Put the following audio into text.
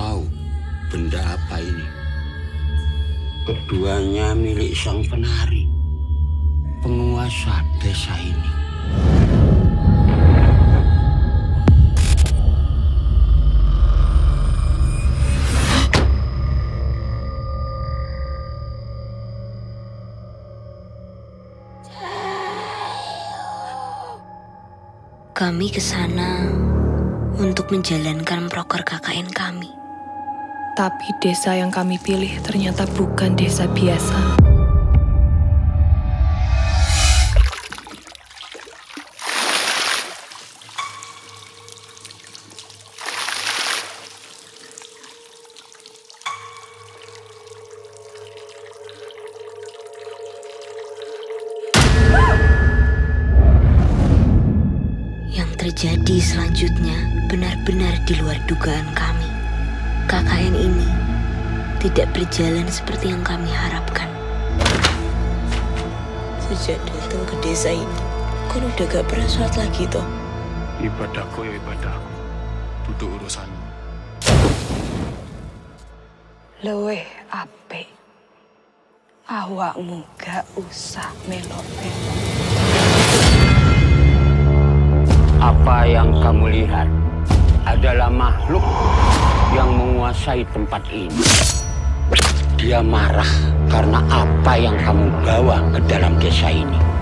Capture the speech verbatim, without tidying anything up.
tahu benda apa ini. Keduanya milik sang penari, penguasa desa ini. Kami ke sana untuk menjalankan proker K K N kami. Tapi desa yang kami pilih ternyata bukan desa biasa. Yang terjadi selanjutnya benar-benar di luar dugaan kami. K K N ini tidak berjalan seperti yang kami harapkan. Sejak datang ke desa ini, kau udah gak pernah sholat lagi toh? Ibadahku ya ibadahku, duduk urusanmu. Luweh apik. Awakmu gak usah melok-melok. Apa yang kamu lihat adalah makhluk yang menguasai tempat ini. Dia marah karena apa yang kamu bawa ke dalam desa ini.